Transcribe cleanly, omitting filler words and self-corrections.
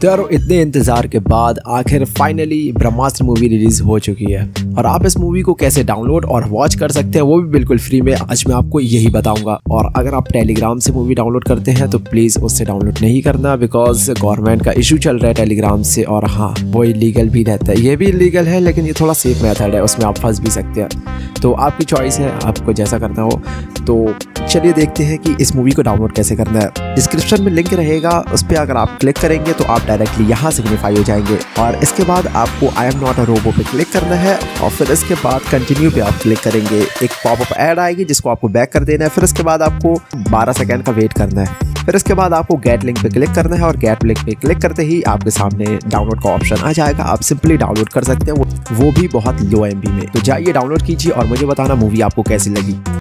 तो यार इतने इंतजार के बाद आखिर फाइनली ब्रह्मास्त्र मूवी रिलीज हो चुकी है और आप इस मूवी को कैसे डाउनलोड और वॉच कर सकते हैं वो भी बिल्कुल फ्री में आज मैं आपको यही बताऊंगा। और अगर आप टेलीग्राम से मूवी डाउनलोड करते हैं तो प्लीज उससे डाउनलोड नहीं करना, बिकॉज गवर्नमेंट का इशू चल रहा है टेलीग्राम से और हाँ वो इलीगल भी रहता है। ये भी इलीगल है लेकिन ये थोड़ा सेफ मेथड है, उसमें आप फंस भी सकते हैं। तो आपकी चॉइस है, आपको जैसा करना हो। तो चलिए देखते हैं कि इस मूवी को डाउनलोड कैसे करना है। डिस्क्रिप्शन में लिंक रहेगा, उस पर अगर आप क्लिक करेंगे तो आप डायरेक्टली यहाँ सिग्निफाई हो जाएंगे और इसके बाद आपको I am not a robot पे क्लिक करना है और फिर इसके बाद कंटिन्यू पे आप क्लिक करेंगे। एक पॉपअप ऐड आएगी जिसको आपको बैक कर देना है। फिर इसके बाद आपको 12 सेकंड का वेट करना है। फिर इसके बाद आपको गेट लिंक पे क्लिक करना है और गेट लिंक पे क्लिक करते ही आपके सामने डाउनलोड का ऑप्शन आ जाएगा। आप सिंपली डाउनलोड कर सकते हैं, वो भी बहुत लो MB में। तो जाइए डाउनलोड कीजिए और मुझे बताना मूवी आपको कैसी लगी।